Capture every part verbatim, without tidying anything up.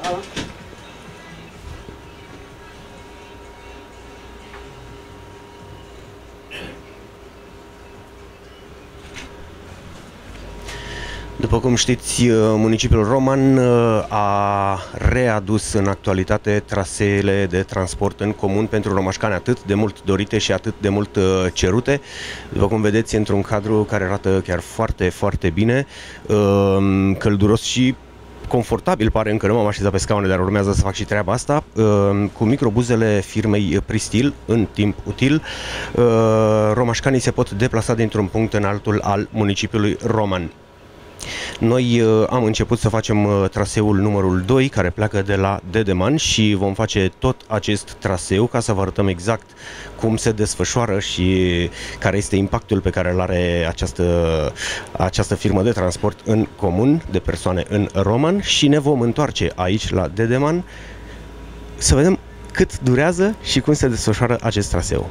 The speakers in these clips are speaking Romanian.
După cum știți, municipiul Roman a readus în actualitate traseele de transport în comun pentru romașcani atât de mult dorite și atât de mult cerute. După cum vedeți, într-un cadru care arată chiar foarte, foarte bine, călduros și confortabil, pare, încă nu m-am așezat pe scaune, dar urmează să fac și treaba asta, cu microbuzele firmei Pristil în timp util. Romașcanii se pot deplasa dintr-un punct în altul al municipiului Roman. Noi uh, am început să facem uh, traseul numărul doi, care pleacă de la Dedeman, și vom face tot acest traseu ca să vă arătăm exact cum se desfășoară și care este impactul pe care îl are această, această firmă de transport în comun de persoane în Roman, și ne vom întoarce aici la Dedeman să vedem cât durează și cum se desfășoară acest traseu.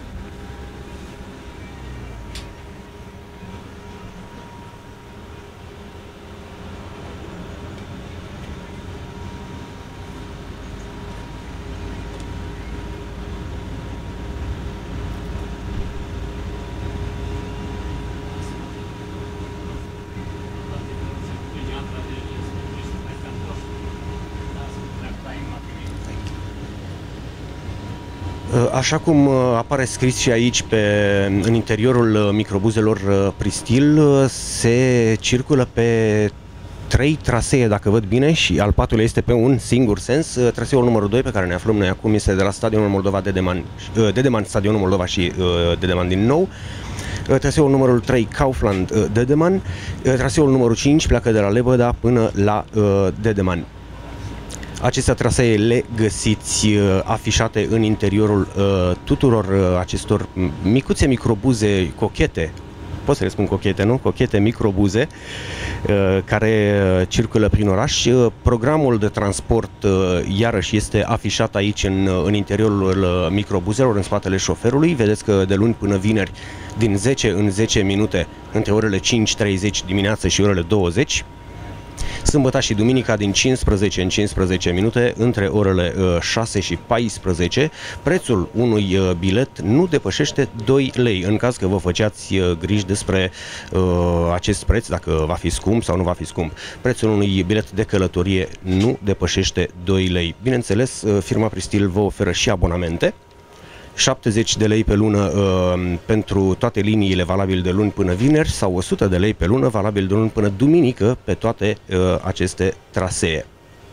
Așa cum apare scris și aici pe, în interiorul microbuzelor Pristil, se circulă pe trei trasee, dacă văd bine, și al patrulea este pe un singur sens. Traseul numărul doi, pe care ne aflăm noi acum, este de la Stadionul Moldova Dedeman, Dedeman Stadionul Moldova și Dedeman din nou. Traseul numărul trei, Kaufland Dedeman. Traseul numărul cinci pleacă de la Lebăda până la Dedeman. Aceste trasee le găsiți uh, afișate în interiorul uh, tuturor uh, acestor micuțe microbuze cochete, pot să le spun cochete, nu? Cochete microbuze uh, care uh, circulă prin oraș. Uh, programul de transport uh, iarăși este afișat aici în, uh, în interiorul uh, microbuzelor, în spatele șoferului. Vedeți că de luni până vineri, din zece în zece minute, între orele cinci treizeci dimineață și orele douăzeci. Sâmbătă și duminica din cincisprezece în cincisprezece minute, între orele șase și paisprezece. Prețul unui bilet nu depășește doi lei. În caz că vă făceați griji despre uh, acest preț, dacă va fi scump sau nu va fi scump, prețul unui bilet de călătorie nu depășește doi lei. Bineînțeles, firma Pristil vă oferă și abonamente. șaptezeci de lei pe lună uh, pentru toate liniile, valabil de luni până vineri, sau o sută de lei pe lună, valabil de luni până duminică, pe toate uh, aceste trasee.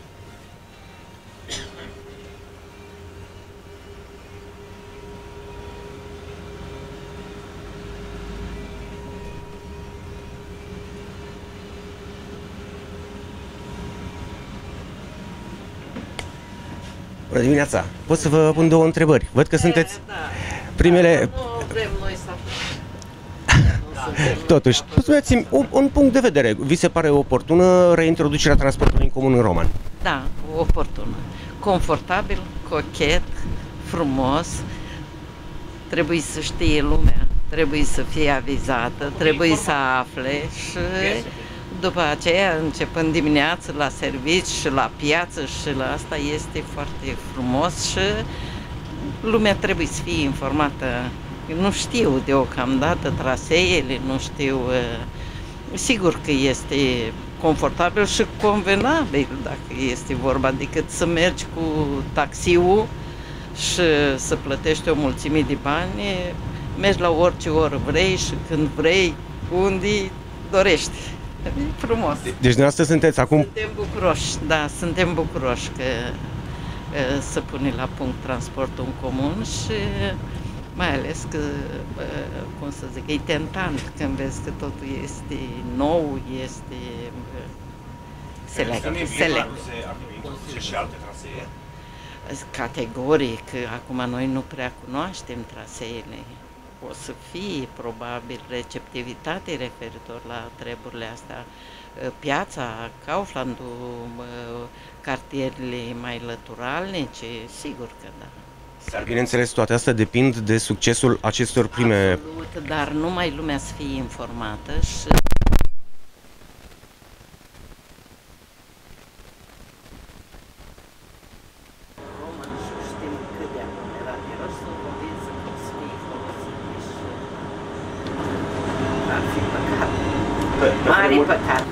Bună dimineața! Pot să vă pun două întrebări? Văd că sunteți da. primele... Da, nu vrem noi să... Totuși, spuneți-mi un, un punct de vedere. Vi se pare oportună reintroducerea transportului în comun în Roman? Da, oportună. Confortabil, cochet, frumos. Trebuie să știe lumea, trebuie să fie avizată, trebuie să afle și... După aceea, începând dimineața la servici și la piață și la asta, este foarte frumos și lumea trebuie să fie informată. Nu știu deocamdată traseele, nu știu, sigur că este confortabil și convenabil dacă este vorba, decât să mergi cu taxiul și să plătești o mulțime de bani, mergi la orice oră vrei și când vrei, unde dorești. E frumos. Deci dumneavoastră sunteți acum... Suntem bucuroși, da, suntem bucuroși că uh, să pune la punct transportul în comun și mai ales că, uh, cum să zic, e tentant când vezi că totul este nou, este... Uh, se leagă, se leagă. Și alte trasee? Categoric, acum noi nu prea cunoaștem traseele. O să fie probabil receptivitate referitor la treburile astea. Piața, Kauflandul, cartierele mai lăturalnice, sigur că da. Dar bineînțeles, toate astea depind de succesul acestor prime... Absolut, dar numai lumea să fie informată și... viitor sunt convinsă că o să fie folosit și ar fi păcat. Mare păcat.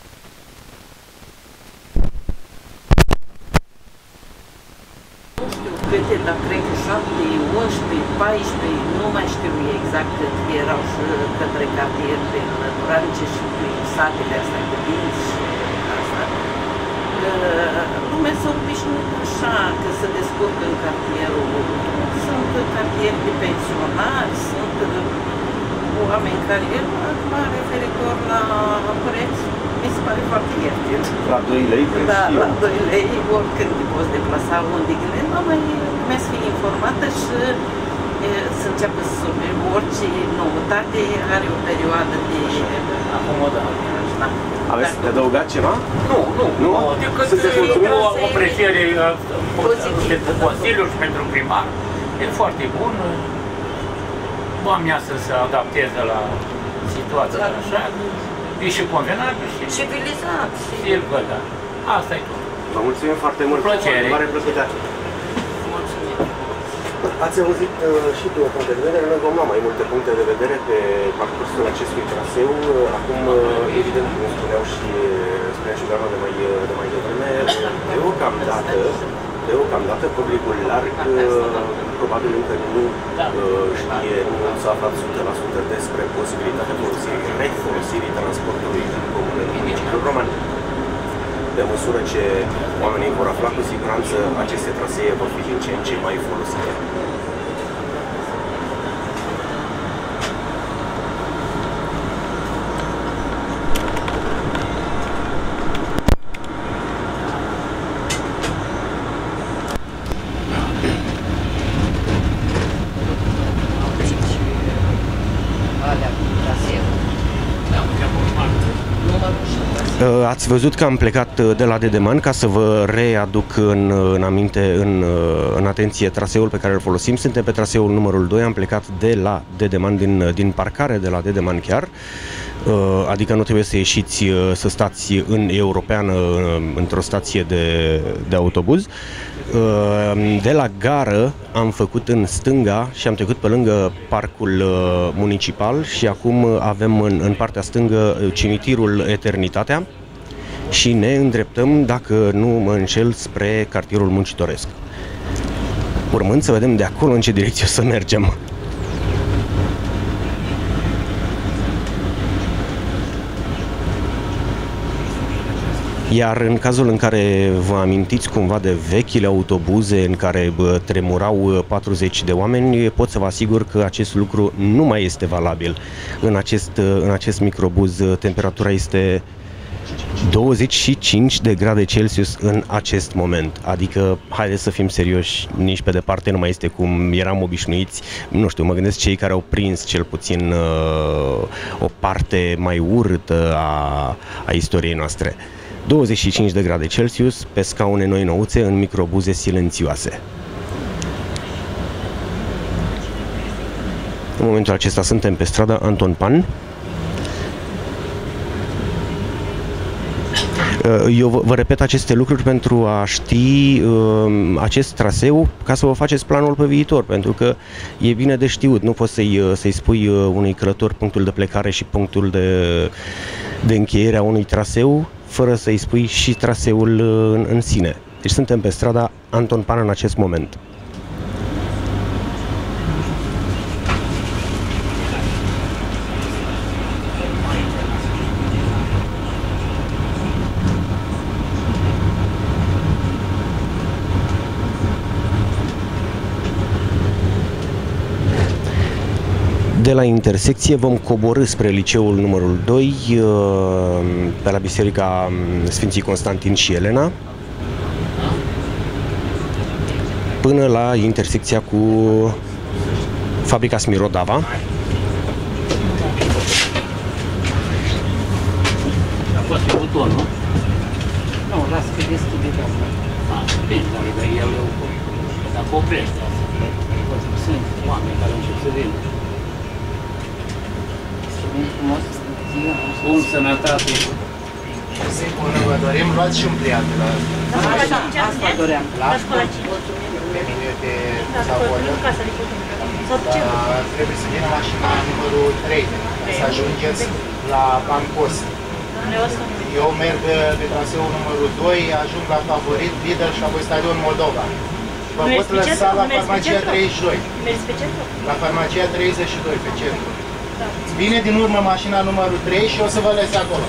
Nu știu câte, dar cred că șapte, unsprezece, paisprezece, nu mai știu exact cât erau și către cartier pe Lăturance și prin satele astea de dinți și asta. Lumea s-a obișnuit așa, că se descurcă în cartierul. Sunt cartieri de pensionari, sunt oameni care, acum referitor la preț, mi se pare foarte ieftin. La doi lei? Da, la doi lei, oricând te poți deplasa unde gândi, numai lumea să fie informată și e, să înceapă să surprindă. Orice noutate are o perioadă de acomodare. Da. Aveți de adăugat ceva? Nu, nu, nu. Decât o apreciere pentru Consiliul și pentru primar. E foarte bun. Oamenii să se adapteze la situația da. Așa. E și convenabil și civilizat. Sigur, da. Asta e tot. Vă mulțumim foarte mult. Plăcere. Mare plăcere. Mulțumim. Ați auzit uh, și două puncte de vedere. Noi vom lua mai multe puncte de vedere pe parcursul acestui traseu. Acum, uh, evident, cum spuneau și, spunea și doamna de mai, de mai devreme, deocamdată, deocamdată publicul larg probabil încă nu uh, știe, nu s-a aflat o sută la sută despre posibilitatea folosirii, refolosirii transportului în comun în municipiul Roman. Pe măsură ce oamenii vor afla cu siguranță, aceste trasee vor fi din ce în ce mai folosite. Ați văzut că am plecat de la Dedeman ca să vă readuc în, în aminte, în, în atenție traseul pe care îl folosim. Suntem pe traseul numărul doi, am plecat de la Dedeman, din, din parcare de la Dedeman chiar. Adică nu trebuie să ieșiți, să stați în Europeană, într-o stație de, de autobuz. De la gară am făcut în stânga și am trecut pe lângă parcul municipal și acum avem în, în partea stângă cimitirul Eternitatea și ne îndreptăm, dacă nu mă înșel, spre cartierul muncitoresc. Urmând să vedem de acolo în ce direcție o să mergem. Iar în cazul în care vă amintiți cumva de vechile autobuze în care bă, tremurau patruzeci de oameni, pot să vă asigur că acest lucru nu mai este valabil. În acest, în acest microbuz temperatura este douăzeci și cinci de grade Celsius în acest moment. Adică, haideți să fim serioși, nici pe departe nu mai este cum eram obișnuiți. Nu știu, mă gândesc cei care au prins cel puțin uh, o parte mai urâtă a, a istoriei noastre. douăzeci și cinci de grade Celsius pe scaune noi nouțe în microbuze silențioase. În momentul acesta suntem pe strada Anton Pan. Eu vă repet aceste lucruri pentru a ști uh, acest traseu, ca să vă faceți planul pe viitor, pentru că e bine de știut. Nu poți să-i să-i spui unui călător punctul de plecare și punctul de, de încheiere a unui traseu, fără să-i spui și traseul în, în sine. Deci suntem pe strada Anton Pan în acest moment. De la intersecție vom coborî spre liceul numărul doi, pe la Biserica Sfinții Constantin și Elena, până la intersecția cu fabrica Smirodava. A fost pe buton, nu? Nu, las că destul de asta. A, bine, dar el dacă oprește asta. Sunt oameni care încep să vină. Bun, sănătate! Sigur, vă dorim, luați și un pliat de la asta. Da, așa, asta doream. La pe minute sau volă. Dar trebuie să vină mașina numărul trei, să ajungeți la Bancos. Eu merg pe traseul numărul doi, ajung la Favorit, Lidl și apoi Stadion Moldova. Vă pot lăsa la farmacia treizeci și doi. La farmacia treizeci și doi, pe centru. Vine din urmă mașina numărul trei și o să vă lăs acolo.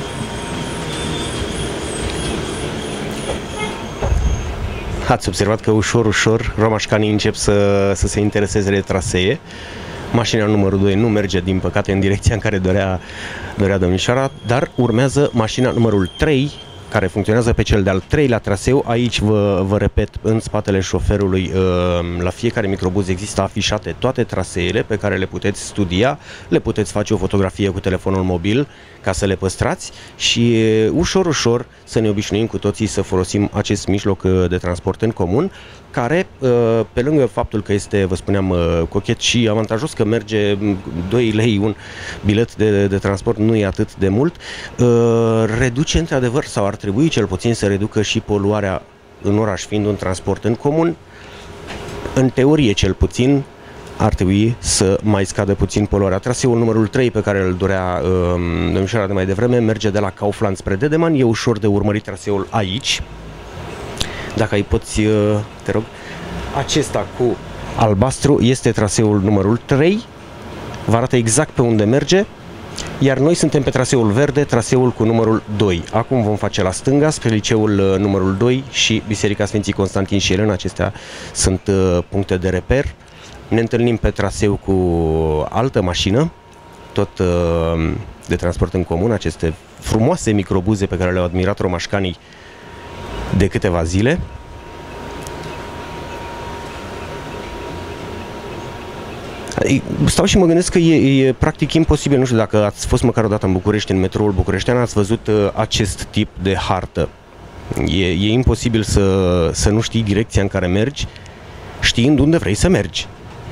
Ați observat că ușor, ușor romașcanii încep să, să se intereseze de trasee. Mașina numărul doi nu merge, din păcate, în direcția în care dorea, dorea domnișoara, dar urmează mașina numărul trei, care funcționează pe cel de-al treilea traseu. Aici, vă, vă repet, în spatele șoferului, la fiecare microbuz există afișate toate traseele pe care le puteți studia, le puteți face o fotografie cu telefonul mobil ca să le păstrați și ușor, ușor să ne obișnuim cu toții să folosim acest mijloc de transport în comun, care, pe lângă faptul că este, vă spuneam, cochet și avantajos că merge doi lei un bilet de, de transport, nu e atât de mult, reduce într-adevăr, sau ar trebui cel puțin să reducă și poluarea în oraș, fiind un transport în comun. În teorie, cel puțin, ar trebui să mai scadă puțin poluarea. Traseul numărul trei, pe care îl dorea uh, domnișoara de mai devreme, merge de la Kaufland spre Dedeman. E ușor de urmărit traseul aici. Dacă îi poți, uh, te rog, acesta cu albastru este traseul numărul trei. Vă arată exact pe unde merge. Iar noi suntem pe traseul verde, traseul cu numărul doi. Acum vom face la stânga, spre liceul uh, numărul doi și Biserica Sfinții Constantin și Elena. Acestea sunt uh, puncte de reper. Ne întâlnim pe traseu cu altă mașină, tot uh, de transport în comun, aceste frumoase microbuze pe care le-au admirat romașcanii de câteva zile. Stau și mă gândesc că e, e practic imposibil, nu știu dacă ați fost măcar o dată în București, în metroul bucureștean, ați văzut uh, acest tip de hartă. E, e imposibil să, să nu știi direcția în care mergi, știind unde vrei să mergi.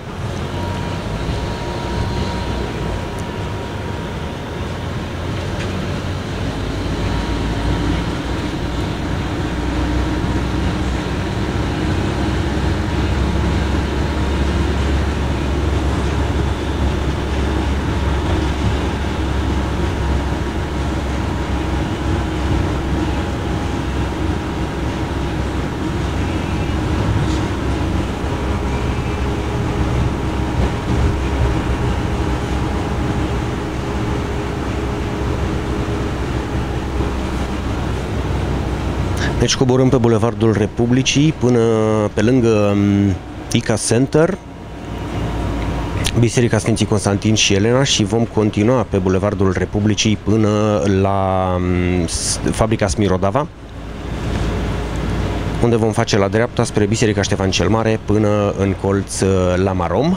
Deci coborâm pe Bulevardul Republicii până pe lângă Ica Center, Biserica Sfinții Constantin și Elena și vom continua pe Bulevardul Republicii până la fabrica Smirodava, unde vom face la dreapta spre Biserica Ștefan cel Mare până în colț la Marom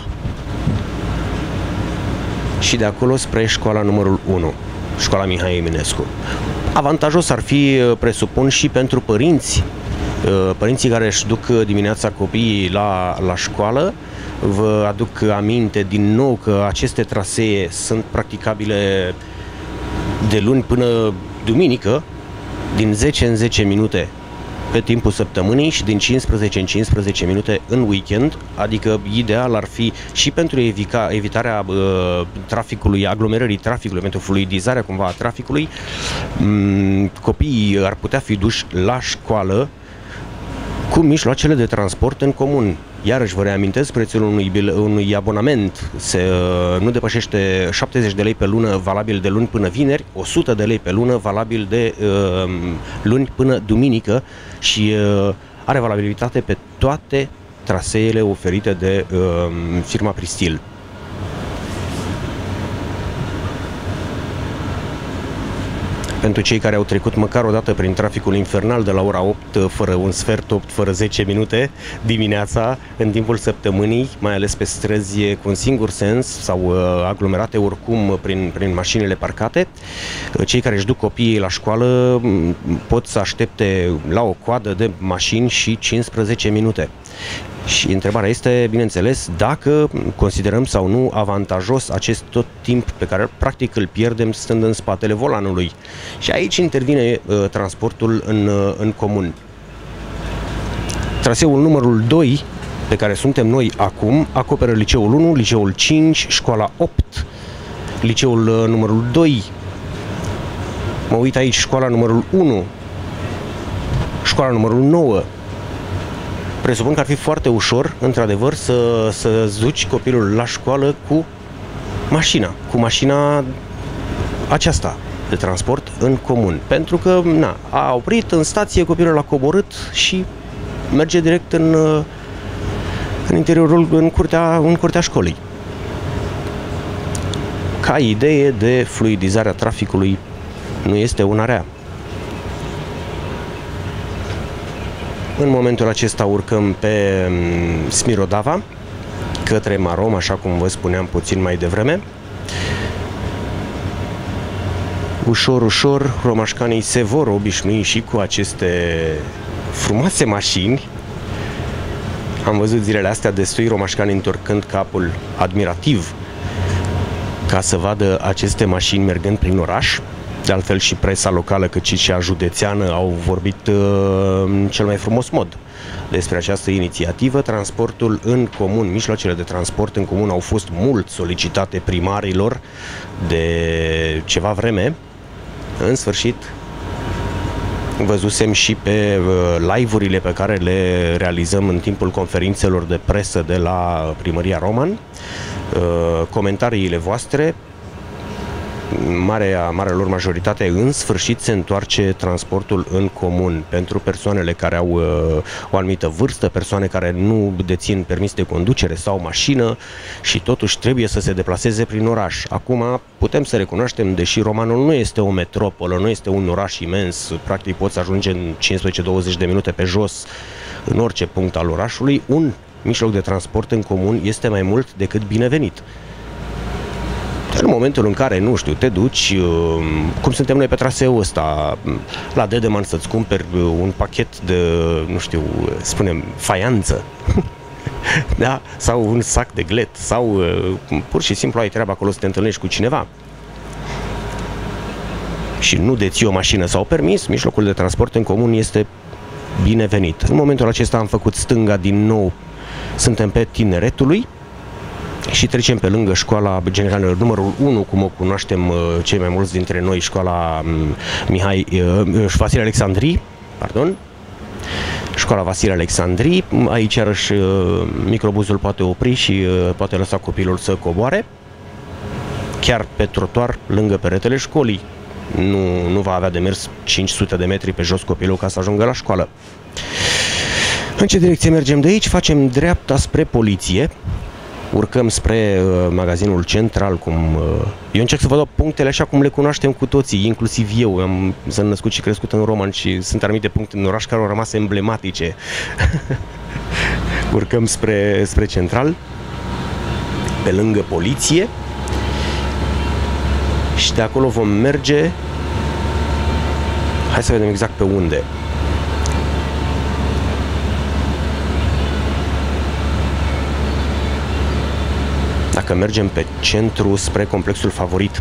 și de acolo spre școala numărul unu, școala Mihai Eminescu. Avantajos ar fi, presupun, și pentru părinți, părinții care își duc dimineața copiii la, la școală. Vă aduc aminte din nou că aceste trasee sunt practicabile de luni până duminică, din zece în zece minute pe timpul săptămânii și din cincisprezece în cincisprezece minute în weekend, adică ideal ar fi și pentru evita, evitarea uh, traficului, aglomerării traficului, pentru fluidizarea cumva a traficului. Um, copiii ar putea fi duși la școală cu mijloacele de transport în comun. Iarăși vă reamintesc, prețul unui, unui abonament se, uh, nu depășește șaptezeci de lei pe lună, valabil de luni până vineri, o sută de lei pe lună, valabil de uh, luni până duminică și uh, are valabilitate pe toate traseele oferite de uh, firma Pristil. Pentru cei care au trecut măcar o dată prin traficul infernal de la ora opt fără un sfert, opt fără zece minute dimineața, în timpul săptămânii, mai ales pe străzi cu un singur sens sau uh, aglomerate oricum prin, prin mașinile parcate, cei care își duc copiii la școală pot să aștepte la o coadă de mașini și cincisprezece minute. Și întrebarea este, bineînțeles, dacă considerăm sau nu avantajos acest tot timp pe care practic îl pierdem stând în spatele volanului. Și aici intervine uh, transportul în, uh, în comun. Traseul numărul doi, pe care suntem noi acum, acoperă liceul unu, liceul cinci, școala opt, liceul numărul doi. Mă uit aici, școala numărul unu, școala numărul nouă. Presupun că ar fi foarte ușor, într-adevăr, să, să duci copilul la școală cu mașina, cu mașina aceasta de transport în comun. Pentru că, na, a oprit în stație, copilul l-a coborât și merge direct în, în interiorul, în curtea, în curtea școlii. Ca idee de fluidizarea traficului nu este una rea. În momentul acesta urcăm pe Smirodava, către Marom, așa cum vă spuneam puțin mai devreme. Ușor, ușor, romașcanii se vor obișnui și cu aceste frumoase mașini. Am văzut zilele astea destui romașcani întorcând capul admirativ ca să vadă aceste mașini mergând prin oraș. De altfel și presa locală cât și cea județeană au vorbit uh, în cel mai frumos mod despre această inițiativă. Transportul în comun, mijloacele de transport în comun au fost mult solicitate primarilor de ceva vreme. În sfârșit, văzusem și pe uh, live-urile pe care le realizăm în timpul conferințelor de presă de la Primăria Roman, uh, comentariile voastre. Marea, marea lor majoritate, în sfârșit se întoarce transportul în comun pentru persoanele care au uh, o anumită vârstă, persoane care nu dețin permis de conducere sau mașină și totuși trebuie să se deplaseze prin oraș. Acum putem să recunoaștem, deși Romanul nu este o metropolă, nu este un oraș imens, practic poți ajunge în cincisprezece douăzeci de minute pe jos în orice punct al orașului, un mijloc de transport în comun este mai mult decât binevenit. În momentul în care, nu știu, te duci, cum suntem noi pe traseul ăsta, la Dedeman să-ți cumperi un pachet de, nu știu, spunem, faianță, da? Sau un sac de glet, sau pur și simplu ai treaba acolo să te întâlnești cu cineva și nu deții o mașină sau permis, mijlocul de transport în comun este binevenit. În momentul acesta am făcut stânga din nou, suntem pe Tineretului și trecem pe lângă școala generală numărul unu, cum o cunoaștem cei mai mulți dintre noi, școala Mihai, Vasile Alexandrii, pardon, școala Vasile Alexandrii. Aici iarăși microbuzul poate opri și poate lăsa copilul să coboare chiar pe trotuar lângă peretele școlii. Nu, nu va avea de mers cinci sute de metri pe jos copilul ca să ajungă la școală. În ce direcție mergem de aici? Facem dreapta spre poliție. Urcăm spre uh, magazinul central, cum uh, eu încerc să vă dau punctele așa cum le cunoaștem cu toții, inclusiv eu. Am sunt născut și crescut în Roman și sunt anumite puncte în oraș care au rămas emblematice. Urcăm spre, spre central, pe lângă poliție, și de acolo vom merge, hai să vedem exact pe unde. Dacă mergem pe centru spre complexul Favorit.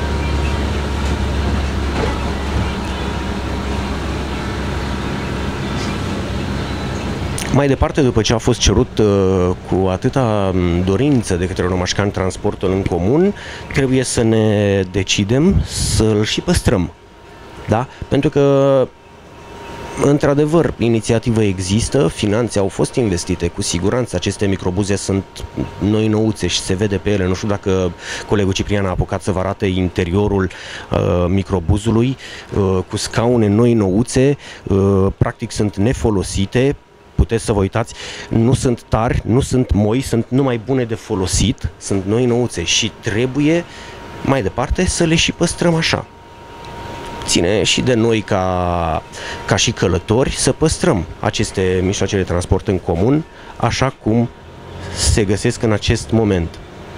Mai departe, după ce a fost cerut uh, cu atâta dorință de către romașcani transportul în comun, trebuie să ne decidem să-l și păstrăm. Da? Pentru că, într-adevăr, inițiativa există, finanțe au fost investite, cu siguranță aceste microbuze sunt noi nouțe și se vede pe ele. Nu știu dacă colegul Ciprian a apucat să vă arate interiorul uh, microbuzului, uh, cu scaune noi nouțe, uh, practic sunt nefolosite. Puteți să vă uitați, nu sunt tari, nu sunt moi, sunt numai bune de folosit, sunt noi nouțe și trebuie mai departe să le și păstrăm așa. Ține și de noi ca, ca și călători să păstrăm aceste mijloace de transport în comun așa cum se găsesc în acest moment.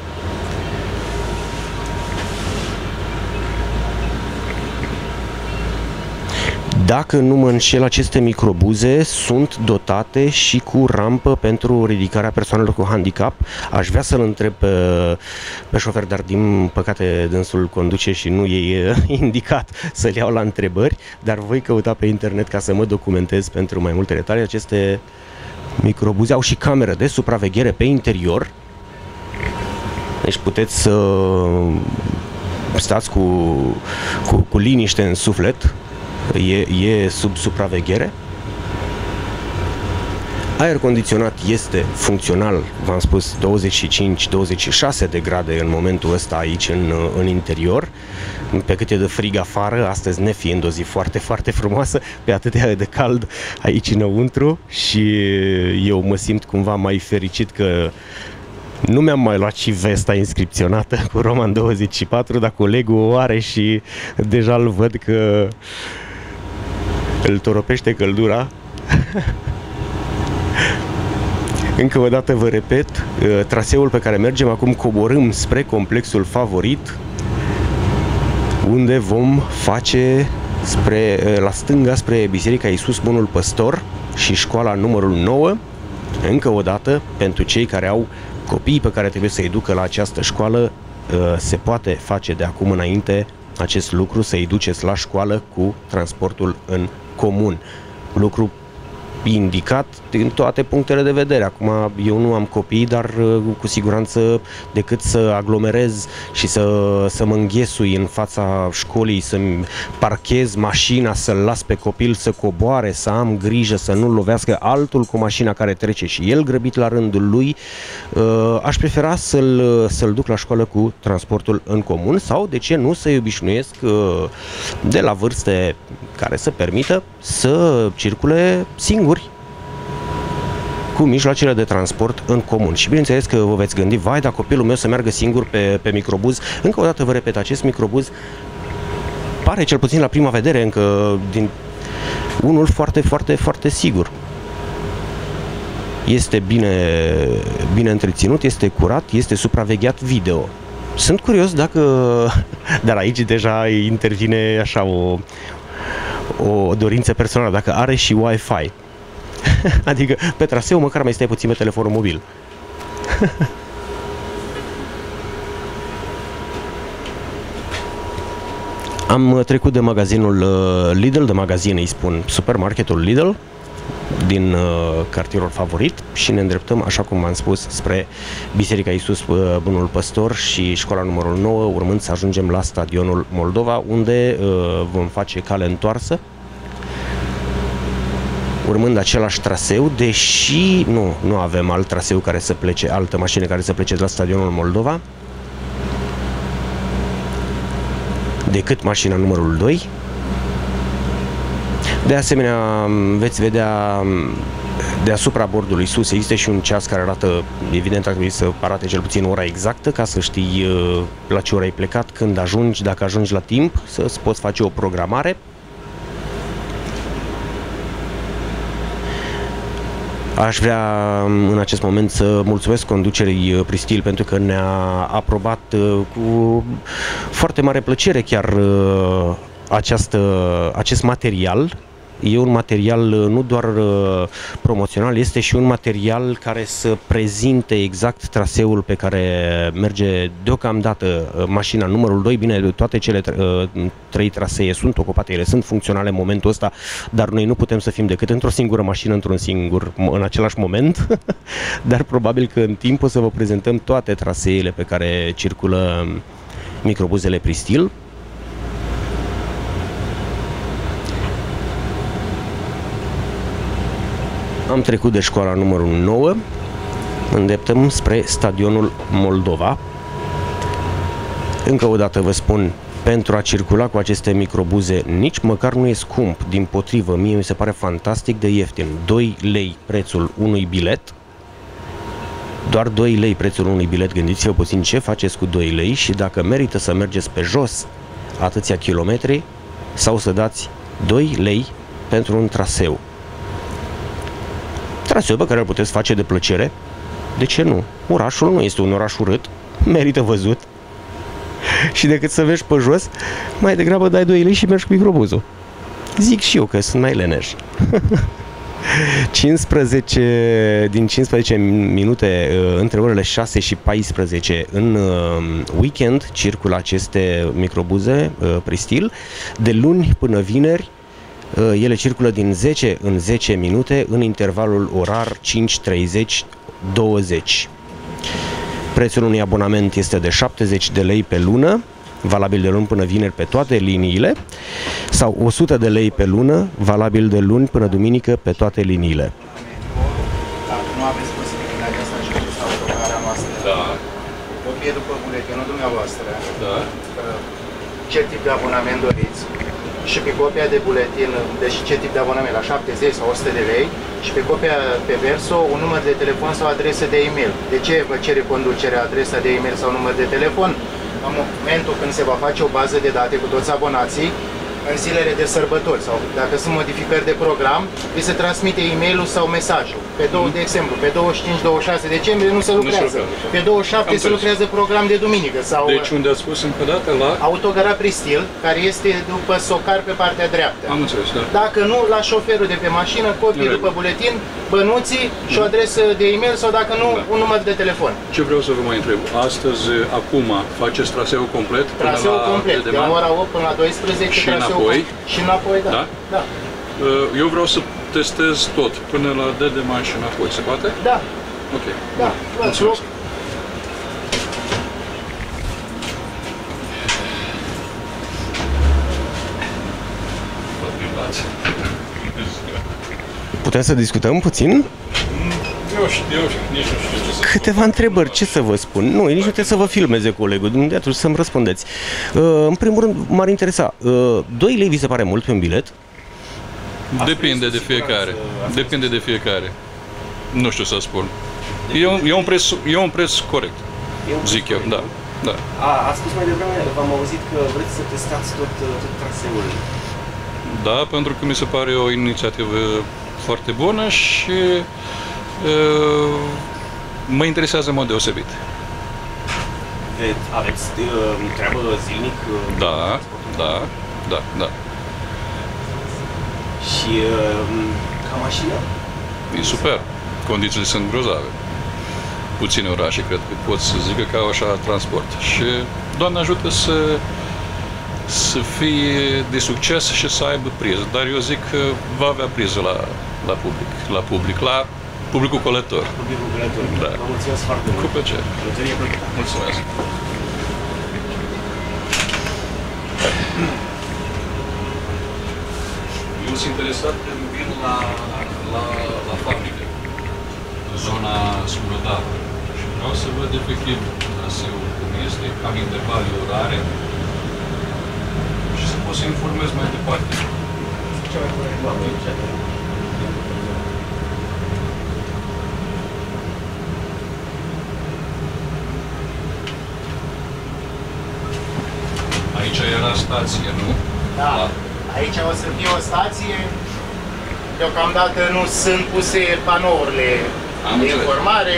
Dacă nu mă înșel, aceste microbuze sunt dotate și cu rampă pentru ridicarea persoanelor cu handicap. Aș vrea să-l întreb pe, pe șofer, dar din păcate dânsul conduce și nu e indicat să-l iau la întrebări, dar voi căuta pe internet ca să mă documentez pentru mai multe detalii. Aceste microbuze au și cameră de supraveghere pe interior. Deci puteți să stați cu, cu, cu liniște în suflet. E, e sub supraveghere. Aer condiționat este funcțional, v-am spus, douăzeci și cinci douăzeci și șase de grade în momentul ăsta aici în, în interior. Pe cât e de frig afară, astăzi nefiind o zi foarte, foarte frumoasă, pe atât de cald aici înăuntru, și eu mă simt cumva mai fericit că nu mi-am mai luat și vesta inscripționată cu Roman douăzeci și patru, dar colegul o are și deja îl văd că îl toropește căldura. Încă o dată vă repet, traseul pe care mergem acum, coborâm spre complexul Favorit, unde vom face spre, la stânga spre Biserica Iisus Bunul Păstor și școala numărul nouă. Încă o dată, pentru cei care au copii pe care trebuie să-i ducă la această școală, se poate face de acum înainte acest lucru, să-i duceți la școală cu transportul în comun. Lucru indicat din toate punctele de vedere. Acum eu nu am copii, dar cu siguranță decât să aglomerez și să, să mă înghesui în fața școlii, să-mi parchez mașina, să-l las pe copil să coboare, să am grijă să nu lovească altul cu mașina care trece și el grăbit la rândul lui, aș prefera să-l să-l duc la școală cu transportul în comun, sau de ce nu să-i obișnuiesc de la vârste care să permită să circule singuri cu mijloacele de transport în comun. Și bineînțeles că vă veți gândi, vai, dar copilul meu să meargă singur pe, pe microbuz. Încă o dată vă repet, acest microbuz pare, cel puțin la prima vedere, încă din unul foarte, foarte, foarte sigur. Este bine, bine întreținut, este curat, este supravegheat video. Sunt curios dacă... Dar aici deja intervine așa o, o dorință personală, dacă are și Wi-Fi. Adică pe traseu măcar mai stai puțin pe telefonul mobil. Am trecut de magazinul Lidl, de magazin îi spun, supermarketul Lidl, din cartierul Favorit, și ne îndreptăm, așa cum v-am spus, spre Biserica Iisus Bunul Păstor și școala numărul nouă, urmând să ajungem la stadionul Moldova, unde vom face cale întoarsă, urmând același traseu, deși nu, nu avem alt traseu care să plece, altă mașină care să plece de la stadionul Moldova, decât mașina numărul doi. De asemenea, veți vedea deasupra bordului sus există și un ceas care arată, evident ar trebui să arate cel puțin ora exactă, ca să știi la ce oră ai plecat, când ajungi, dacă ajungi la timp, să-ți poți face o programare. Aș vrea în acest moment să mulțumesc conducerii Pristil pentru că ne-a aprobat cu foarte mare plăcere chiar această, acest material. E un material nu doar promoțional, este și un material care să prezinte exact traseul pe care merge deocamdată mașina numărul doi. Bine, toate cele trei trasee sunt ocupate, ele sunt funcționale în momentul ăsta, dar noi nu putem să fim decât într-o singură mașină, într-un singur, în același moment. Dar probabil că în timp o să vă prezentăm toate traseele pe care circulă microbuzele Pristil. Am trecut de școala numărul nouă, îndreptăm spre stadionul Moldova. Încă o dată vă spun, pentru a circula cu aceste microbuze nici măcar nu e scump, dimpotrivă, mie mi se pare fantastic de ieftin. doi lei prețul unui bilet, doar doi lei prețul unui bilet, gândiți-vă puțin ce faceți cu doi lei și dacă merită să mergeți pe jos atâția kilometri sau să dați doi lei pentru un traseu. Traseu pe care îl puteți face de plăcere, de ce nu? Orașul nu este un oraș urât, merită văzut. Și decât să mergi pe jos, mai degrabă dai doi lei și mergi cu microbuzul. Zic și eu că sunt mai leneș. cincisprezece, din cincisprezece minute între orele șase și paisprezece în weekend circulă aceste microbuze Pristil. De luni până vineri Ele circulă din zece în zece minute în intervalul orar cinci treizeci douăzeci. Prețul unui abonament este de șaptezeci de lei pe lună, valabil de luni până vineri pe toate liniile, sau o sută de lei pe lună, valabil de luni până duminică pe toate liniile. Dacă nu aveți posibilitatea să ajungeți la autocara noastră, Da. copie după buletinul dumneavoastră, Da. ce tip de abonament doriți, și pe copia de buletin, deci ce tip de abonament, la șaptezeci sau o sută de lei, și pe copia pe verso un număr de telefon sau adresă de e-mail. De ce vă cere conducerea adresa de e-mail sau număr de telefon? În momentul când se va face o bază de date cu toți abonații, în zilele de sărbători sau dacă sunt modificări de program, vi se transmite e-mailul sau mesajul. Pe două, de exemplu, pe douăzeci și cinci douăzeci și șase decembrie nu se lucrează. Nu se lucrează. Pe douăzeci și șapte se lucrează program de duminică. Sau Deci unde ați spus încă o dată? La... autogara Pristil, care este după Socar pe partea dreaptă. Am înțeles, da. Dacă nu, la șoferul de pe mașină, copii Direct. după buletin, bănuții și o adresă de e-mail sau dacă nu, Da. un număr de telefon. Ce vreau să vă mai întreb? Astăzi, acum, faceți traseul complet? Până Traseul la complet, de Dedeman? la ora opt până la douăsprezece. Și traseul înapoi? complet. Și înapoi, da. Da? Da. Eu vreau să testez tot, până la Dedeman și înapoi. Se poate? Da. Ok. Da. Bun. Luați loc. Putem să discutăm puțin? Eu știu, eu știu, nici nu știu ce să Câteva întrebări, ce să vă spun? Nu, nici nu trebuie să vă filmeze colegul, de atunci să-mi răspundeți. Uh, în primul rând, m-ar interesa, uh, doi lei vi se pare mult pe un bilet? Depinde de fiecare. Depinde de fiecare. Nu știu să spun. E un, e un, preț, e un preț corect, zic eu, da. da. A, a spus mai devreme, v-am auzit că vreți să testați tot, tot traseul. Da, pentru că mi se pare o inițiativă foarte bună și uh, mă interesează în mod deosebit. Aveți uh, treabă zilnic? Uh, Da, da, da, da. Și uh, ca mașină? E super. Condițiile sunt grozave. Puține orașe cred că pot să zică că au așa transport. Și Doamne ajută să, să fie de succes și să aibă priză. Dar eu zic că va avea priză la, la public, la public, la publicul călător. Publicul călător. Da. Vă mulțumesc foarte mult. Cu plăcere. Călătorie plăcută. Mulțumesc. Eu sunt interesat când vin la, la, la fabrică, în zona Smurădava. Și vreau să văd efectiv traseul cum este, am intervale orare și să pot să informez mai departe. Ce mai pune doamne? Aici era stație, nu? Da. Aici o să fie o stație. Deocamdată nu sunt puse panourile Am de înțeles. informare.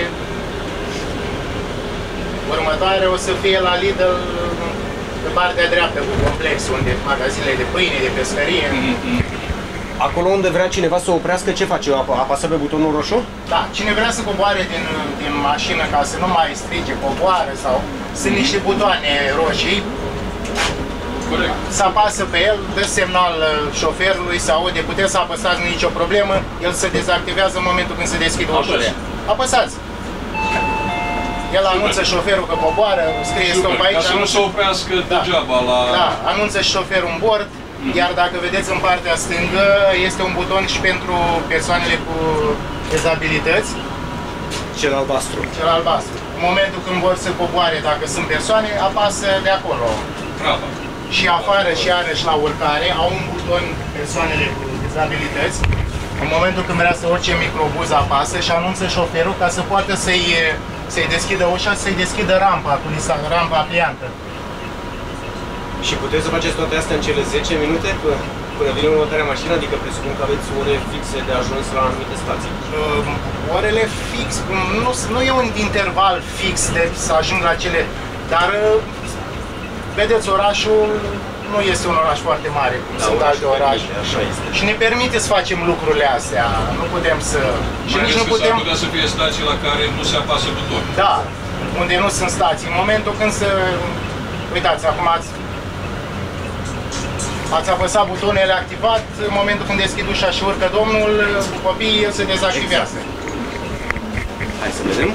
Următoare o să fie la Lidl pe partea dreaptă cu complex, unde magazinele de pâine, de pescărie. Acolo unde vrea cineva să oprească, ce face? Ap- apasă pe butonul roșu? Da, cine vrea să coboare din, din mașină ca să nu mai strige, coboară sau sunt niște butoane roșii, Corect. să apasă pe el, dă semnal uh, șoferului, se aude, puteți să apăsați, nu nicio problemă, el se dezactivează în momentul când se deschide ușurile. Apăsați! El anunță șoferul că coboară, scrie stop Super, aici, ca să nu anunță, se oprească Da. degeaba la... da, anunță și șoferul în bord, iar dacă vedeți în partea stângă, este un buton și pentru persoanele cu dezabilități, Cel albastru. cel albastru. În momentul când vor să coboare, dacă sunt persoane, apasă de acolo. Trava. Și afară și iarăși la urcare au un buton persoanele cu dizabilități. În momentul când vrea să urce microbuz, apasă și anunță șoferul ca să poată să-i să-i deschidă ușa, să-i deschidă rampa, rampa pliantă. Și puteți să faceți toate astea în cele zece minute până, până vine următoarea mașină? Adică presupun că aveți ore fixe de ajuns la anumite stații. Uh, orele fix, nu, nu e un interval fix de să ajung la cele, dar uh, vedeți, orașul nu este un oraș foarte mare, cum Da, sunt orașul alte orașe. permite, așa este. Și ne permite să facem lucrurile astea, nu putem să... Și Mai nici ales nu că s-ar putem... putea să fie stații la care nu se apasă buton. Da, unde nu sunt stații. În momentul când să... Uitați, acum ați... Ați apăsat butonele activat, în momentul când deschid ușa și urcă domnul, copiii se dezactivează. Exact. Hai să vedem.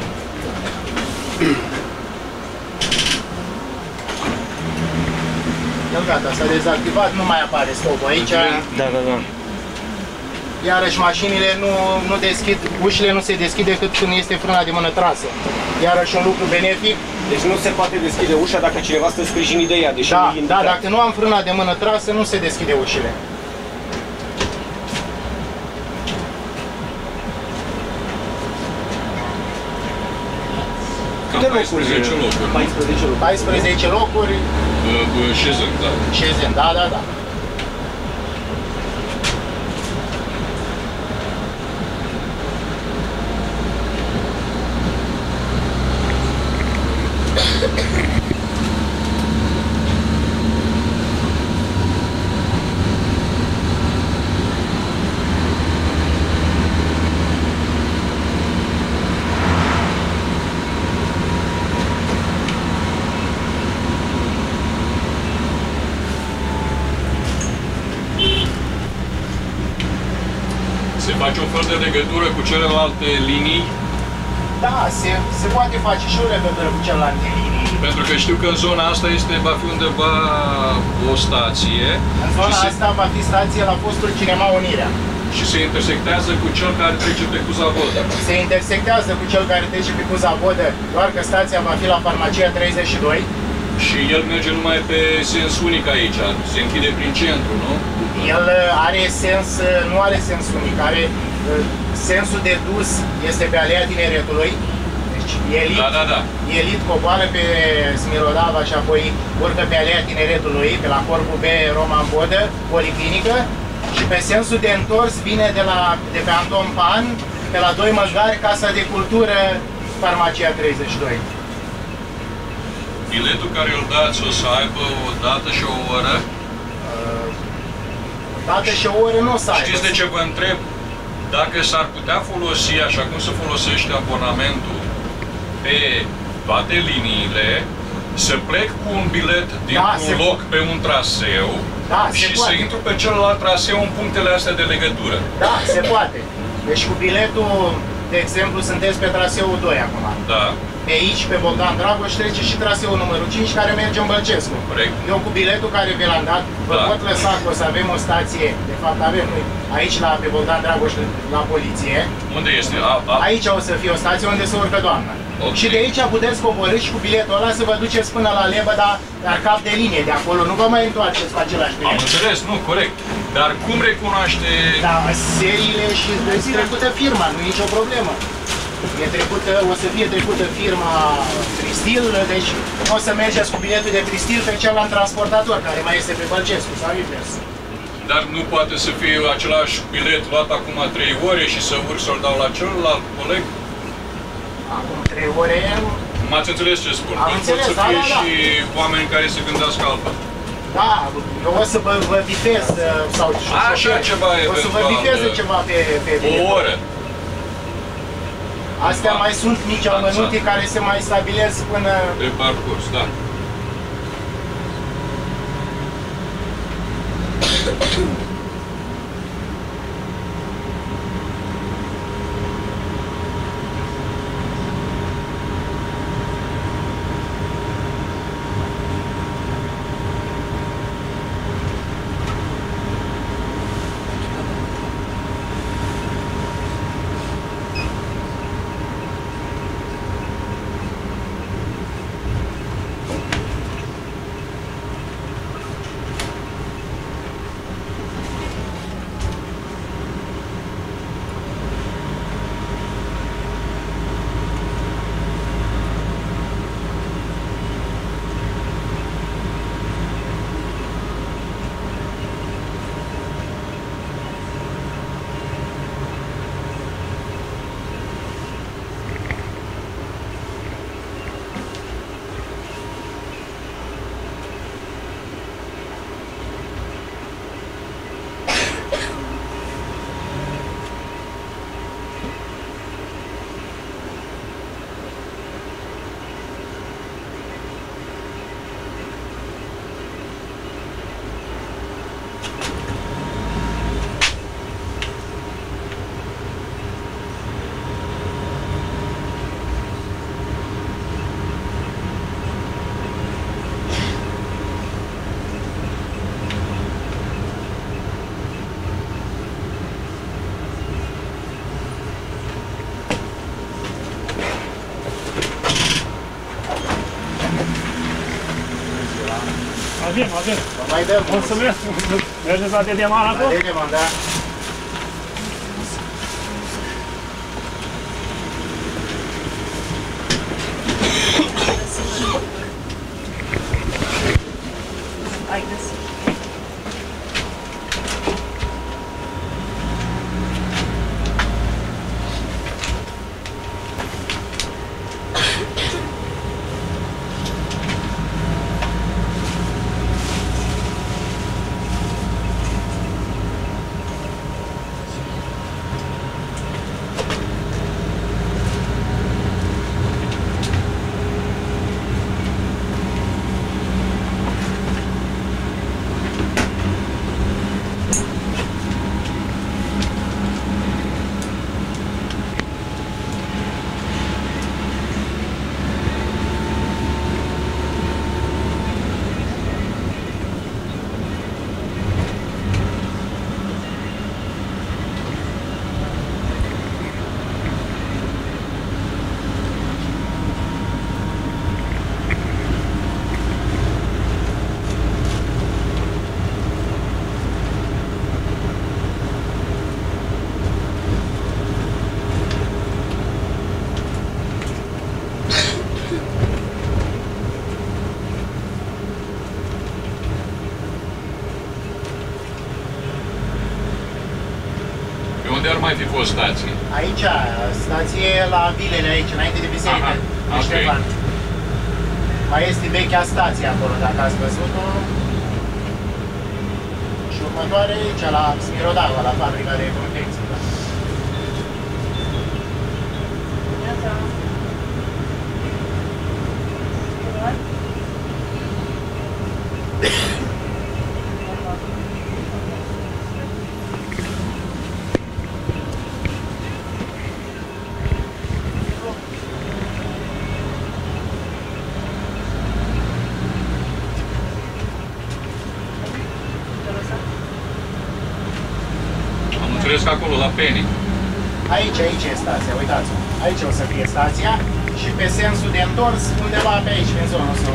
El gata, s-a dezactivat, nu mai apare stopul aici. Da, da, da. Iarăși mașinile nu, nu deschid, ușile nu se deschid decât când este frâna de mână trasă. Iarăși un lucru benefic. Deci nu se poate deschide ușa dacă cineva stă sprijinit de ea, deși Da, nu e da, dacă nu am frâna de mână trasă, nu se deschide ușile. Câte locuri? paisprezece locuri. paisprezece locuri. paisprezece locuri, Șezând, da. șezând, da, da, da. Se face un fel de legătură cu celelalte linii? Da, se, se poate face și o legătură cu celelalte linii. Pentru că știu că în zona asta este, va fi undeva o stație. În zona și se, asta va fi stație la postul Cinema Unirea. și se intersectează cu cel care trece pe Cuza Vodă. Se intersectează cu cel care trece pe Cuza Vodă, doar că stația va fi la farmacia treizeci și doi. Și el merge numai pe sens unic aici, se închide prin centru, nu? El are sens, nu are sens unic, are sensul de dus este pe Alea Tineretului. Deci elit, Da, da, da. elit coboară pe Smirodava și apoi urcă pe Alea Tineretului, pe la Corpul B Roman Vodă, Policlinică. Și pe sensul de întors vine de, la, de pe Anton Pan, pe la Doi Măgari, Casa de Cultură, farmacia treizeci și doi. Biletul care îl dați o să aibă o dată și o oră. Dată și o oră nu o să aibă. Știți de ce vă întreb? Dacă s-ar putea folosi, așa cum se folosește abonamentul pe toate liniile, să plec cu un bilet dintr-un Da, loc pe un traseu Da, se și să poate. intru pe celălalt traseu în punctele astea de legătură. Da, se poate. Deci cu biletul, de exemplu, sunteți pe traseul doi acum. Da, Pe aici, pe Bogdan Dragoș, trece și traseul numărul cinci care merge în Bălcescu. corect. Eu cu biletul care vi l-am dat, vă Da. pot lăsa că o să avem o stație, de fapt avem noi, aici la, pe Bogdan Dragoș, la poliție. Unde este? A, a, Aici o să fie o stație unde se urcă doamna. Ok. Și de aici puteți coborî și cu biletul ăla să vă duceți până la Lebăda, dar cap de linie, de acolo nu vă mai întoarceți cu același am bilet. înțeles, nu, corect. Dar cum recunoaște... Da, seriile și e trecută firma, nu e nicio problemă. E trecută, o să fie trecută firma Pristil, deci o să mergeți cu biletul de Pristil pe celălalt transportator, care mai este pe Bălcescu sau invers. Dar nu poate să fie același bilet luat acum trei ore și să urc să-l dau la celălalt coleg? Acum trei ore... M-ați înțeles ce spun? Am Pot înțeles, să da, fie da, da. și oameni care se gândească altfel. Da, eu o să vă, vă bifez sau Așa ceva o să vă eventual, bifeze ceva pe, pe O bilet. oră. Astea Da. mai sunt mici amănunte care se mai stabilesc până... Pe parcurs, da. Avem, avem. Mai dăm. Mulțumesc. Mergeți la Dedeman acolo? La Dedeman, da. Ai găsit. Unde ar mai fi fost stație? Aici, stație la vilele aici, înainte de biserică. Aha, ok. Ștefan. Mai este vechea stație acolo, dacă ați văzut-o. Și următoare aici, la Smirodava, la fabrica de confecții. Da? Crezi că acolo, la Penny? Aici, aici e stația, uitați. Aici o să fie stația și pe sensul de întors, undeva pe aici, pe zonă o să...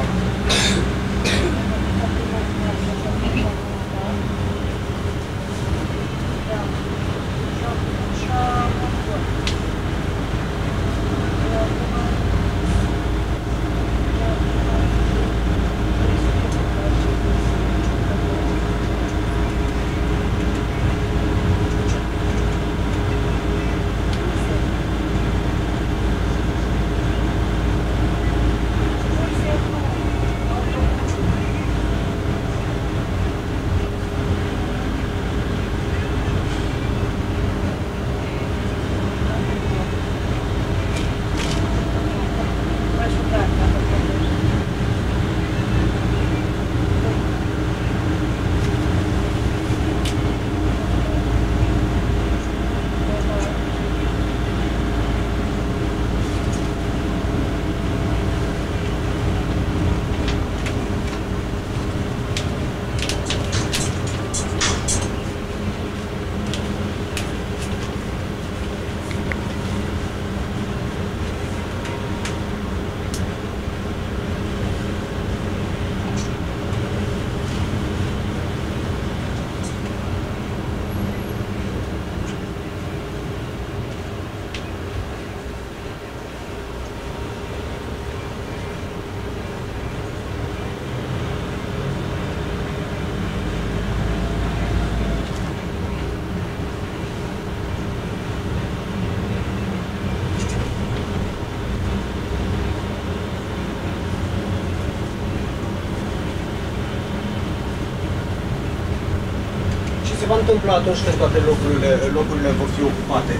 Ce se va întâmpla atunci când toate locurile, locurile vor fi ocupate?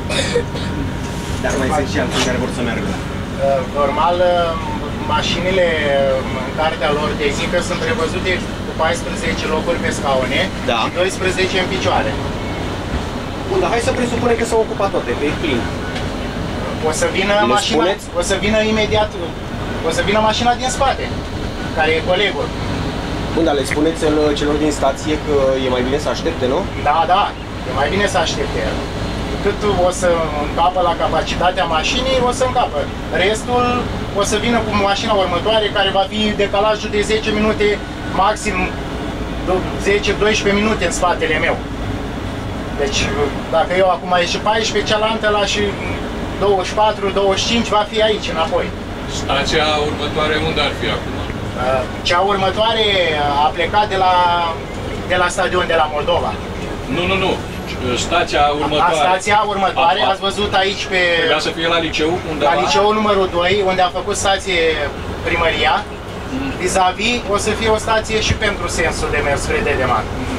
Dar mai esențial, cei care vor să meargă. Normal, mașinile în cartea lor tehnică sunt prevăzute cu paisprezece locuri pe scaune, Da. și doisprezece în picioare. Bun, dar hai să presupunem că s-au ocupat toate, că e plin. O să vină Le mașina, spuneți? o să vină imediat, o să vină mașina din spate, care e colegul. Bun, dar le spuneți celor din stație că e mai bine să aștepte, nu? Da, da, e mai bine să aștepte. Cât o să încapă la capacitatea mașinii, o să încapă. Restul o să vină cu mașina următoare, care va fi decalajul de zece minute maxim zece doisprezece minute în spatele meu. Deci, dacă eu acum e și paisprezece, cealaltă la și douăzeci și patru douăzeci și cinci va fi aici, înapoi. Stația următoare unde ar fi acum? Cea următoare a plecat de la, de la stadion de la Moldova. Nu, nu, nu. Stația următoare. A, stația următoare, a, a. ați văzut aici pe... Trebuia să fie la liceu undeva? La liceul numărul doi, unde a făcut stație primăria. Mm. Vis-a-vis, o să fie o stație și pentru sensul de mers spre Dedeman. Mm.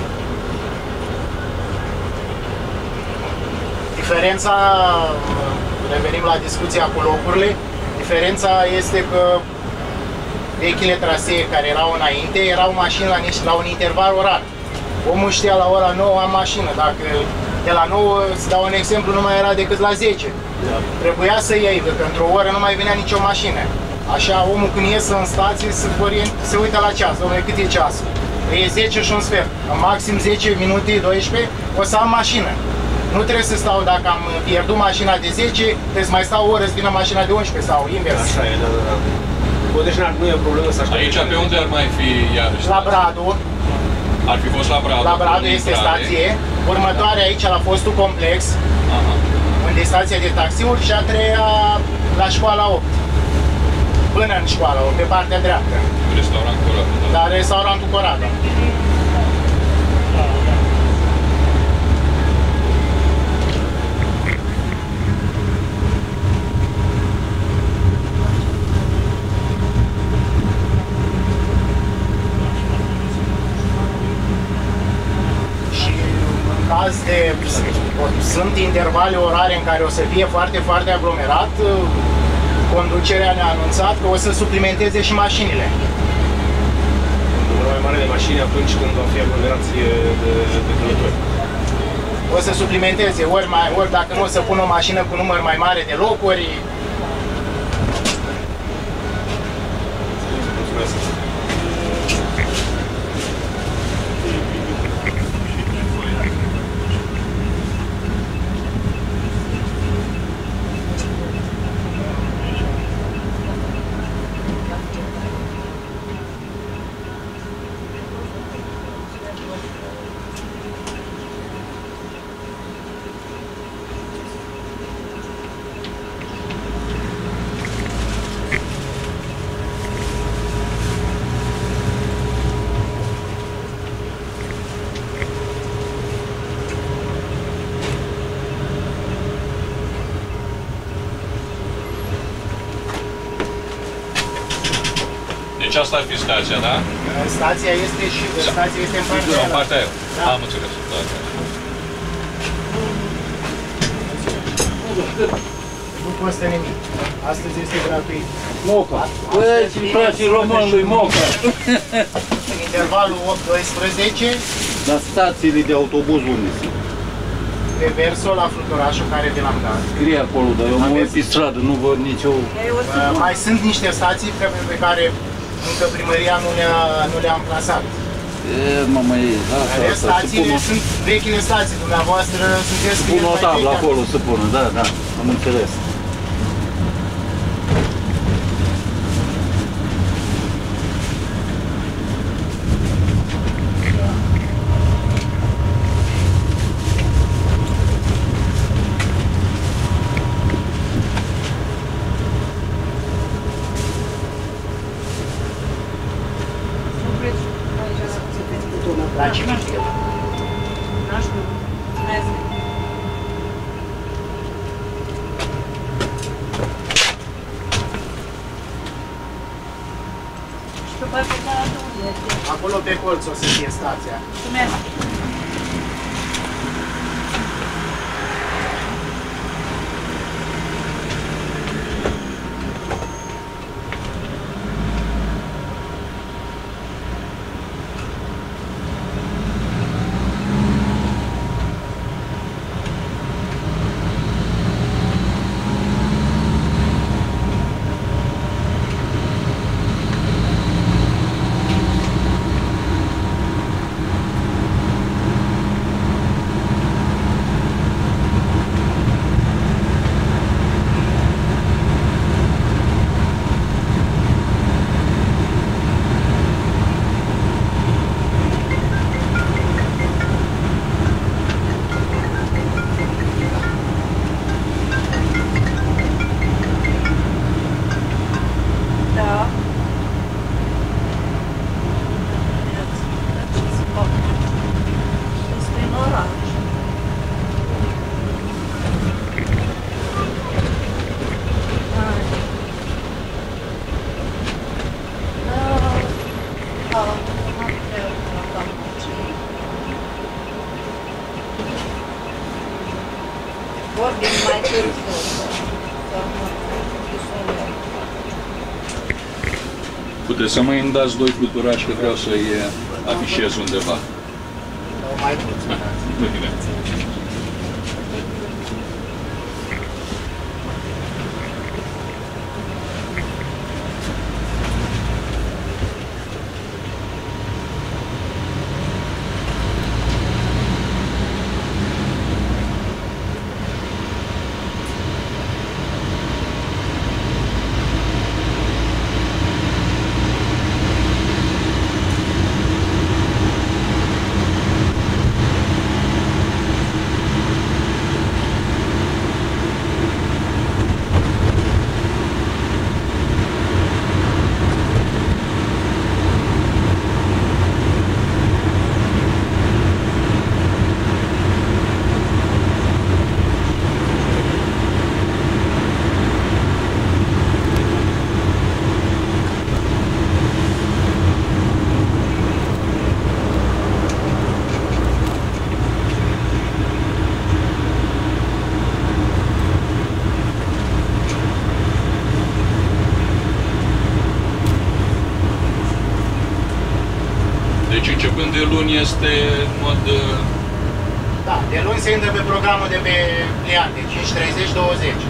Diferența, revenim la discuția cu locurile, diferența este că vechile trasee care erau înainte, erau mașini la, la un interval orar. Omul știa la ora nouă am mașină, dacă de la nouă, îți dau un exemplu, nu mai era decât la zece. Da. Trebuia să iei, că într-o oră nu mai venea nicio mașină. Așa, omul când iese în stație, se, orient, se uită la ceas, domnule, cât e ceasul? E zece și un sfert. În maxim zece minute, doisprezece, o să am mașină. Nu trebuie să stau, dacă am pierdut mașina de zece, trebuie să mai stau o oră să vină mașina de unsprezece sau invers. Așa e, da, da, da. Bă, deci nu e o problemă să aștept. Aici pe unde ar mai fi iarăși? La Bradu. Ar fi fost la Bradu. La Bradu este stație. Următoarea aici la fostul complex. Aha. Unde e stația de taxiuri și a treia la școala opt. Până în școala opt, pe partea dreaptă. Restaurant Corada. Da, da, restaurantul Corada. De, sunt intervale orare în care o să fie foarte, foarte aglomerat. Conducerea ne-a anunțat că o să suplimenteze și mașinile. Un mai mare de mașini atunci când va fi aglomerație de, de călători. O să suplimenteze, ori, mai, ori dacă nu o să pună o mașină cu număr mai mare de locuri. Mulțumesc. Deci asta ar fi stația, da? Stația este și stația este în partea aia. În partea aia. Da. Am înțeles. Da, da. Nu costă nimic. Astăzi este gratuit. Moca. Băi, ce-mi place românului Moca. Intervalul opt doisprezece. Dar stațiile de autobuz unde sunt? Pe versul la Fluturașul care vi l-am dat. Scrie acolo, dar eu mă uit pe stradă, nu văd nicio... Mai sunt niște stații pe, pe care încă primăria nu le-a nu le-a amplasat. E, mamă, e, asta, asta, stațiile sunt vechile stații, dumneavoastră sunteți... Pun o tablă acolo să pună, da, da, am înțeles. La cimitir. Nu știu. Și pe partea cealaltă unde este? Acolo pe colț o să fie stația. Cum e? Puteți să mai îmi dați doi fluturași, că vreau să-i afișez undeva. Mai puțin. Bine. Deci începând de luni este în mod... Da, de luni se intră pe programul de pe pliante, cinci treizeci douăzeci.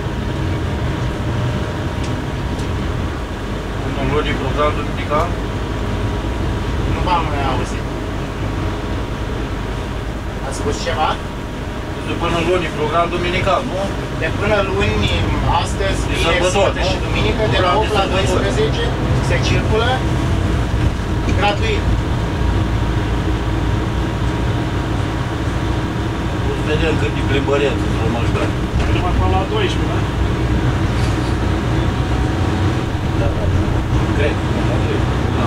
În luni program duminical? Nu v-am auzit. Ați spus ceva? De până luni program duminical, nu? De până luni, astăzi, vineri, sâmbătă și duminică, de la opt la doisprezece, se circulă gratuit. Vedem cât de plimbăreți în România. Numai până la doisprezece, da? Da, da. Cred. Da.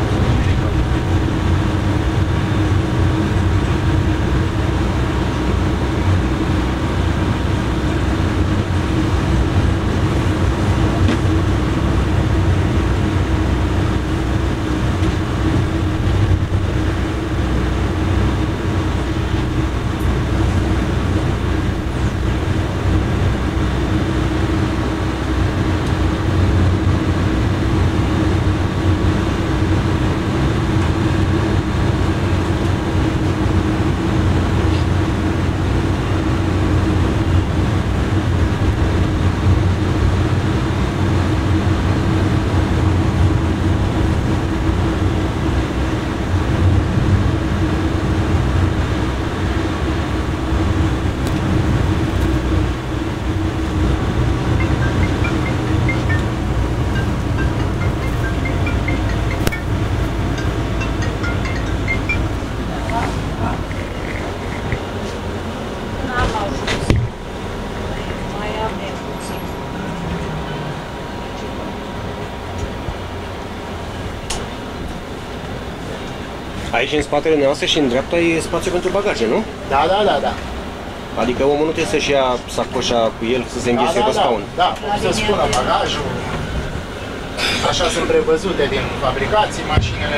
Aici, în spatele noastră și în dreapta, e spațiu pentru bagaje, nu? Da, da, da, da. Adică omul nu trebuie să-și ia sacoșa cu el să se înghise da, pe da, scaun. Da, da, să spună bagajul. Așa sunt prevăzute din fabricații mașinile.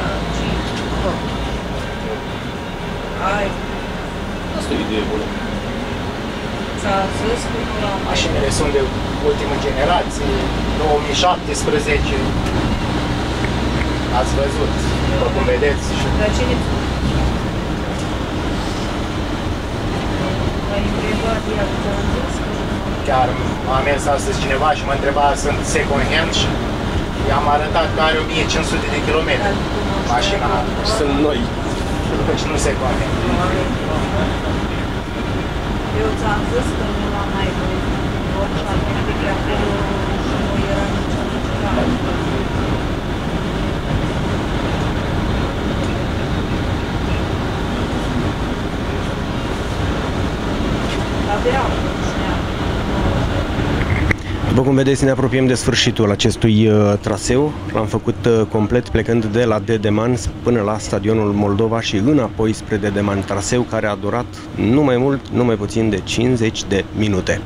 Ai, Asta e idee bună. ți-a zis că nu l-am mai... Mașinile sunt de ultimă generație, două mii șaptesprezece. Ați văzut, după cum vedeți. Dar cine... Ai întrebat ea, ți-a zis că... Chiar a mers astăzi cineva și mă întreba, sunt second hand și i-am arătat că are o mie cinci sute de kilometri. Mașina Sunt noi. deci nu second hand. Eu ți-am zis că nu l-am mai văzut și atunci că acolo nu era nicio nicio. După cum vedeți, ne apropiem de sfârșitul acestui uh, traseu. L-am făcut uh, complet plecând de la Dedeman până la stadionul Moldova și înapoi spre Dedeman. Traseu care a durat nu mai mult, nu mai puțin de cincizeci de minute.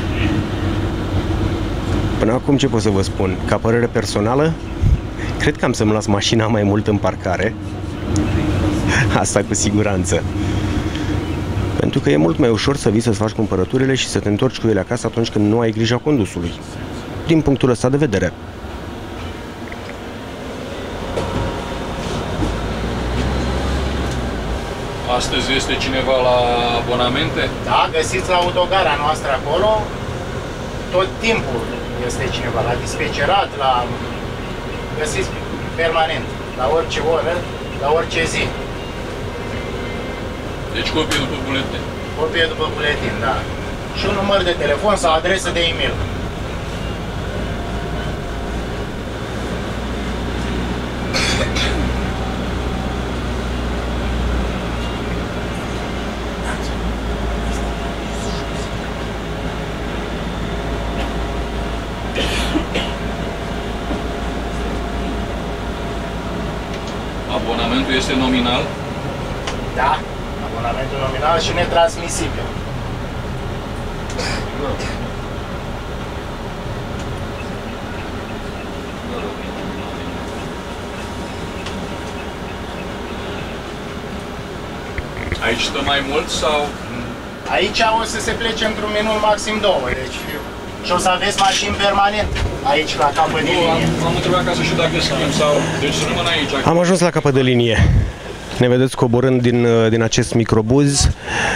Până acum ce pot să vă spun? Ca părere personală, cred că am să-mi las mașina mai mult în parcare. Asta cu siguranță. Pentru că e mult mai ușor să vii să-ți faci cumpărăturile și să te întorci cu ele acasă atunci când nu ai grija condusului. Din punctul ăsta de vedere. Astăzi este cineva la abonamente? Da, găsiți la autogara noastră acolo, tot timpul este cineva, la dispecerat, la... găsiți permanent, la orice oră, la orice zi. Deci copie după buletin. Copie după buletin, da. Și un număr de telefon sau adresă de e-mail. Abonamentul este nominal? Da, abonamentul nominal și netransmisibil. Aici stă mai mult sau? Aici o să se plece într-un minut maxim două, deci și o să aveți mașini permanent aici la capăt de linie. Am, am întrebat ca să știu dacă schimb sau... Deci să rămân aici. Am ajuns la capăt de linie. Ne vedeți coborând din, din acest microbuz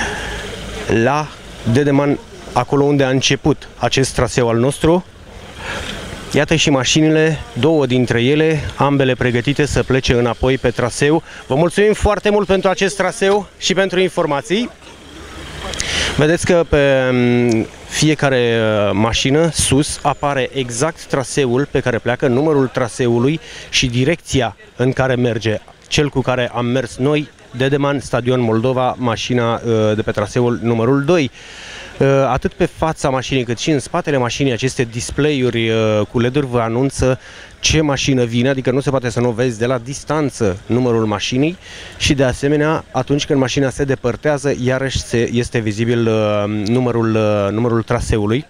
la Dedeman, acolo unde a început acest traseu al nostru. Iată și mașinile, două dintre ele, ambele pregătite să plece înapoi pe traseu. Vă mulțumim foarte mult pentru acest traseu și pentru informații. Vedeți că pe fiecare mașină sus apare exact traseul pe care pleacă, numărul traseului și direcția în care merge. Cel cu care am mers noi, Dedeman, Stadion Moldova, mașina de pe traseul numărul doi. Atât pe fața mașinii cât și în spatele mașinii, aceste display-uri cu L E D-uri vă anunță ce mașină vine, adică nu se poate să nu vezi de la distanță numărul mașinii și de asemenea atunci când mașina se depărtează iarăși se, este vizibil numărul, numărul traseului.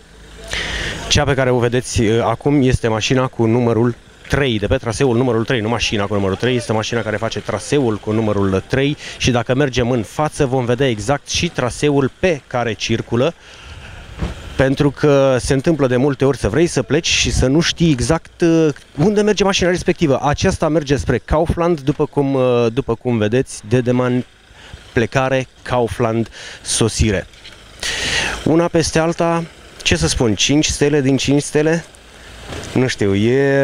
Cea pe care o vedeți acum este mașina cu numărul trei, de pe traseul numărul trei, nu mașina cu numărul trei, este mașina care face traseul cu numărul trei și dacă mergem în față vom vedea exact și traseul pe care circulă, pentru că se întâmplă de multe ori să vrei să pleci și să nu știi exact unde merge mașina respectivă. Aceasta merge spre Kaufland, după cum, după cum vedeți, Dedeman plecare, Kaufland sosire. Una peste alta, ce să spun, cinci stele din cinci stele? Nu știu, e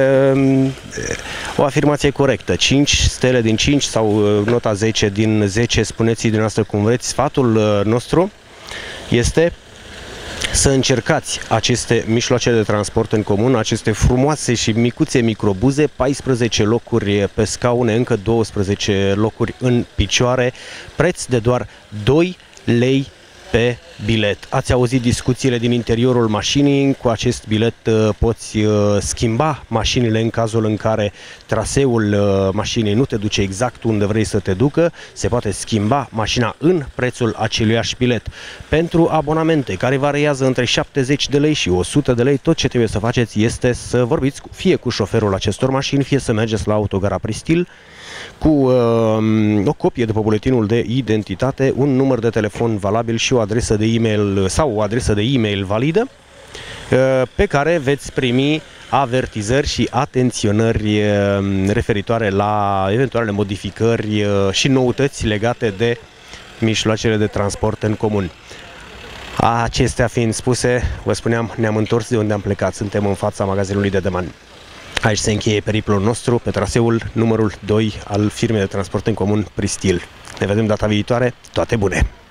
o afirmație corectă. cinci stele din cinci sau nota zece din zece, spuneți dumneavoastră cum vreți. Sfatul nostru este să încercați aceste mijloace de transport în comun, aceste frumoase și micuțe microbuze, paisprezece locuri pe scaune, încă douăsprezece locuri în picioare, preț de doar doi lei pe bilet. Ați auzit discuțiile din interiorul mașinii, cu acest bilet poți schimba mașinile în cazul în care traseul mașinii nu te duce exact unde vrei să te ducă, se poate schimba mașina în prețul aceluiași bilet. Pentru abonamente care variază între șaptezeci de lei și o sută de lei, tot ce trebuie să faceți este să vorbiți fie cu șoferul acestor mașini, fie să mergeți la autogara Pristil cu uh, o copie după buletinul de identitate, un număr de telefon valabil și o adresă de e-mail sau o adresă de e-mail validă, uh, pe care veți primi avertizări și atenționări uh, referitoare la eventuale modificări uh, și noutăți legate de mijloacele de transport în comun. Acestea fiind spuse, vă spuneam, ne-am întors de unde am plecat. Suntem în fața magazinului Dedeman. Aici se încheie periplul nostru pe traseul numărul doi al firmei de transport în comun Pristil. Ne vedem data viitoare, toate bune!